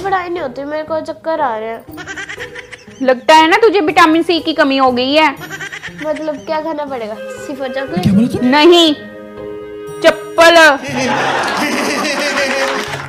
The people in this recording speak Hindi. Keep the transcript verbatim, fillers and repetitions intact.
पढ़ाई नहीं होती, मेरे को चक्कर आ रहे हैं। लगता है ना तुझे विटामिन सी की कमी हो गई है। मतलब क्या खाना पड़ेगा? सिर्फ चॉकलेट? नहीं, चप्पल।